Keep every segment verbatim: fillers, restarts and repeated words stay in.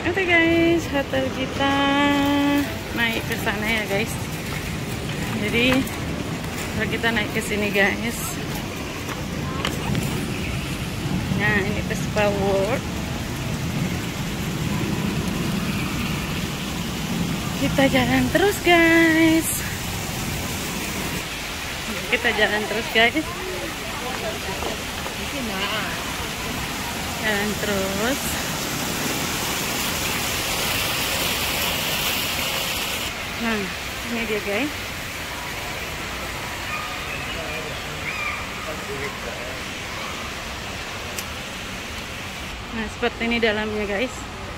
Oke guys, hotel kita naik ke sana ya guys. Jadi kalau kita naik ke sini guys. Nah, ini Vespa World. Kita jalan terus guys. Kita jalan terus guys. Jalan terus. Nah, ini dia guys. Nah, seperti ini dalamnya guys.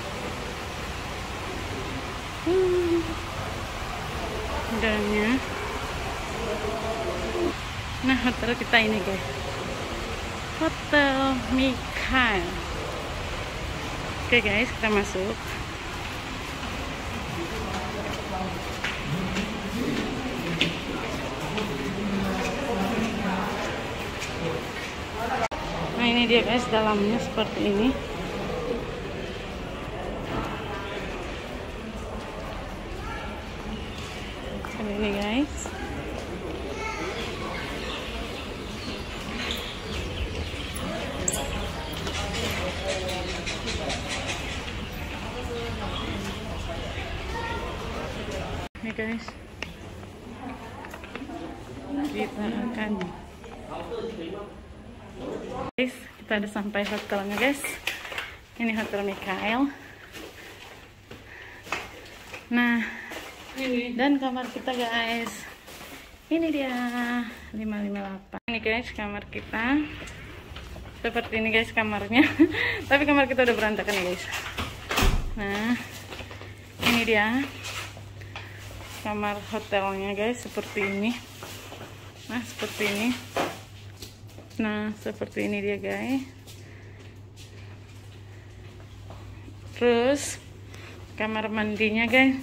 Hmm. Dalamnya. Nah, hotel kita ini guys. Hotel Mikhail. Oke guys, kita masuk. Nah, ini dia guys, dalamnya seperti ini. Seperti ini guys. Ini guys. Kita akan guys, kita udah sampai hotelnya guys. Ini Hotel Mikhail. Nah, dan kamar kita guys, ini dia lima lima delapan. Ini guys kamar kita. Seperti ini guys kamarnya. Tapi kamar kita udah berantakan ya guys. Nah, ini dia kamar hotelnya guys, seperti ini. Nah, seperti ini. Nah, seperti ini dia guys. Terus kamar mandinya guys.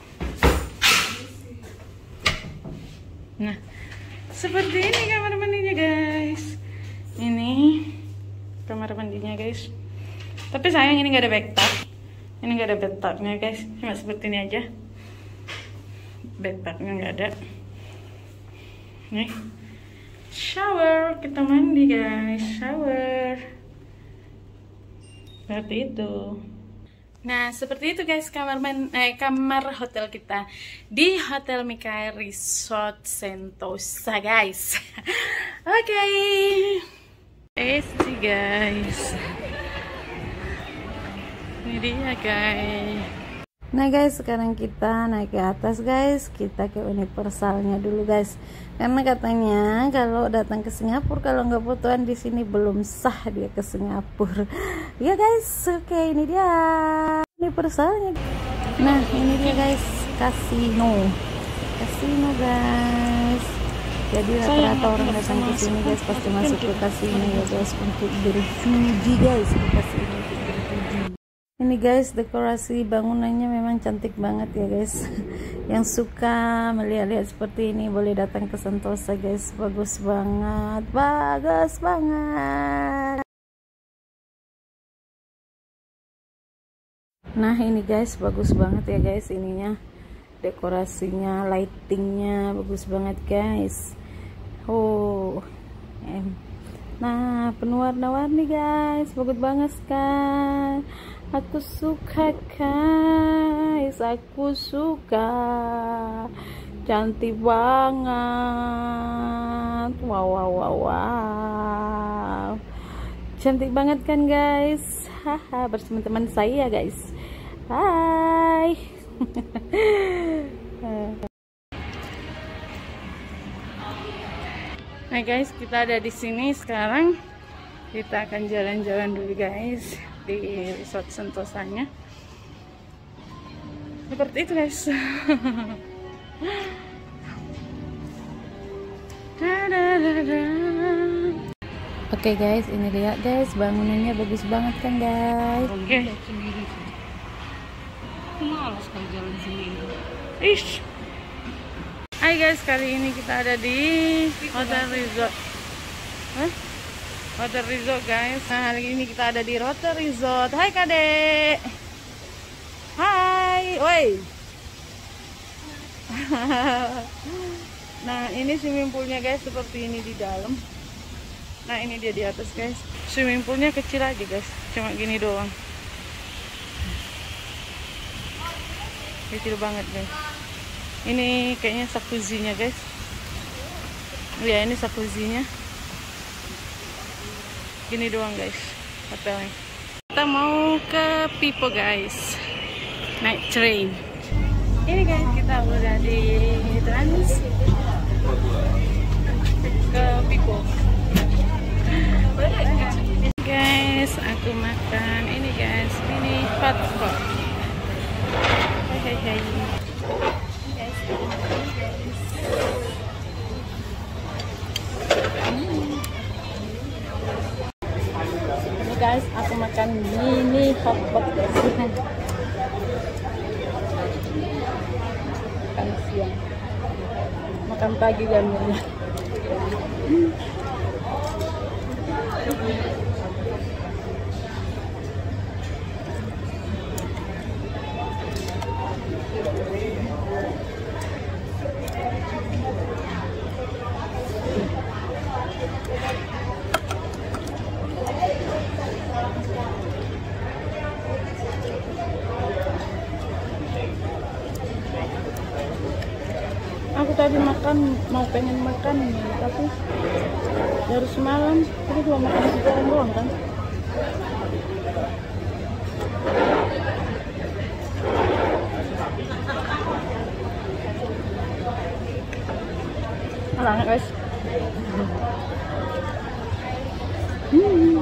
Nah, seperti ini kamar mandinya guys. Ini kamar mandinya guys. Tapi sayang ini nggak ada bathtub. Ini nggak ada bathtubnya guys. Cuma seperti ini aja. Bathtubnya nggak ada. Nih, shower, kita mandi guys, shower. Seperti itu. Nah, seperti itu guys kamar man, eh, kamar hotel kita di Hotel Mikhail Resort Sentosa guys. Oke, okay. Esi guys. Ini dia guys. Nah guys, sekarang kita naik ke atas guys. Kita ke Universalnya dulu guys. Karena katanya kalau datang ke Singapura, kalau nggak fotoan di sini belum sah dia ke Singapura. Ya guys, oke okay, ini dia Universalnya. Nah ini dia guys, kasino, kasino guys. Jadi rata-rata orang datang ke sini guys pasti masuk ke kasino ya guys untuk berjudi guys ke kasino. Ini guys, dekorasi bangunannya memang cantik banget ya guys. Yang suka melihat-lihat seperti ini boleh datang ke Sentosa guys. Bagus banget, bagus banget. Nah ini guys, bagus banget ya guys ininya. Dekorasinya, lightingnya bagus banget guys. Oh, nah penuh warna-warni guys, bagus banget kan. Aku suka guys, aku suka, cantik banget, wow wow wow wow, cantik banget kan guys, haha bersama teman saya guys, hai. Nah guys, kita ada di sini sekarang, kita akan jalan-jalan dulu guys di resort Sentosanya. Seperti itu guys. Oke okay guys, ini lihat guys, bangunannya bagus banget kan guys. Oke. Okay. Malas kalau jalan sendiri. Ish. Hai guys, kali ini kita ada di Hotel Resort. Hah? Hotel Resort guys. Nah, hari ini kita ada di Hotel Resort. Hai Kadek. oi. Nah, ini swimming poolnya guys, seperti ini di dalam. Nah, ini dia di atas guys. Swimming poolnya kecil aja guys, cuma gini doang. Kecil banget guys. Ini kayaknya jacuzzi-nya guys. Ya, ini jacuzzi-nya. Gini doang guys hotelnya. Kita mau ke Pipo guys, naik train. Ini guys, kita udah di Trans ke Pipo. Guys, aku makan ini guys, ini hotpot. Hai hai hai guys, ini guys, aku makan mini hotpot guys. Makan siang, makan pagi jamnya. Aku tadi makan, mau pengen makan tapi dari semalam aku cuma makan nasi goreng doang kan. Enak guys. Hmm.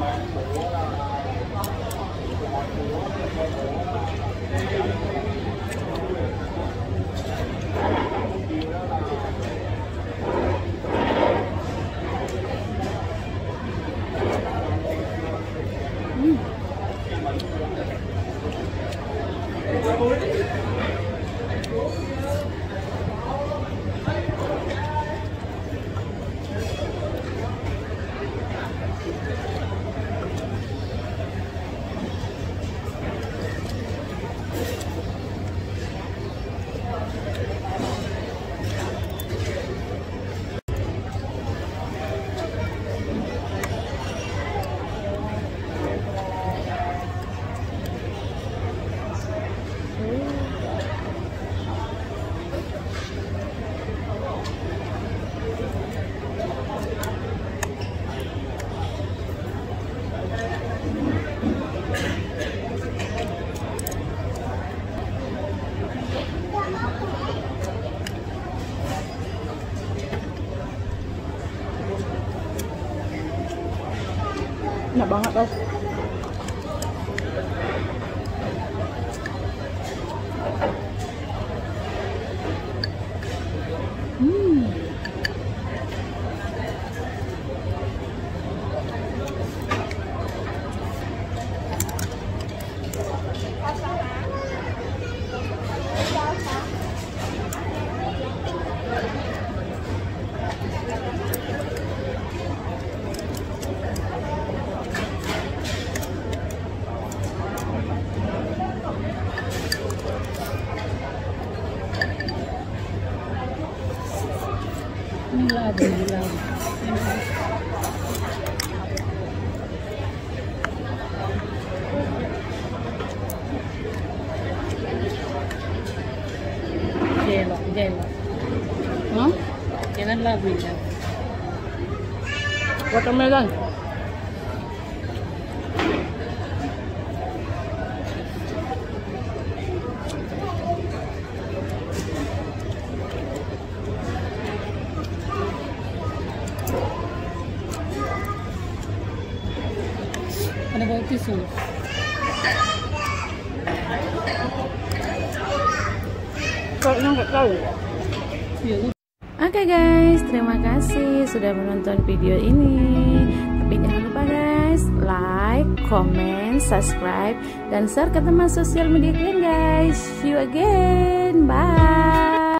Enak banget guys. Hmm. Ini lagi, ini lagi. Jelok, jelok. Hmm? Jangan lagi ya. Watermelon. Ada bau tisu. Kayaknya nggak tahu. Oke guys, terima kasih sudah menonton video ini. Tapi jangan lupa guys, like, comment, subscribe, dan share ke teman sosial media kalian guys. See you again, bye.